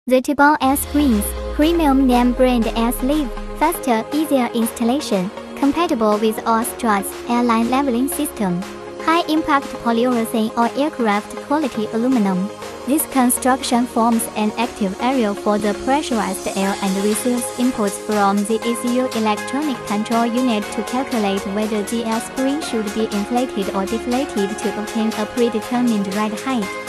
The TiBAO air springs, premium name brand air sleeve, faster, easier installation, compatible with all struts, airline leveling system, high-impact polyurethane or aircraft quality aluminum. This construction forms an active area for the pressurized air and receives inputs from the ECU electronic control unit to calculate whether the air spring should be inflated or deflated to obtain a predetermined ride height.